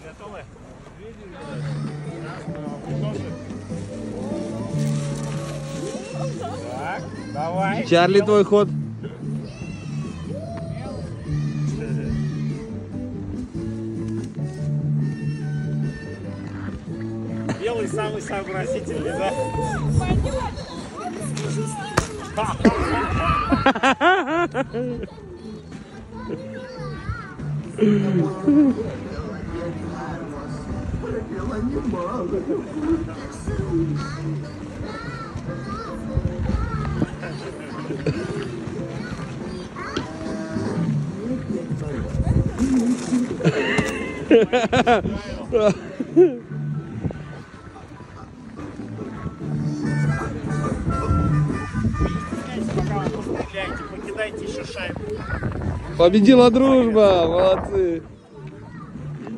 Готовы? Так, давай. Чарли, твой ход. Белый самый сообразительный, да? Покидайте еще шайбу. Победила дружба, молодцы.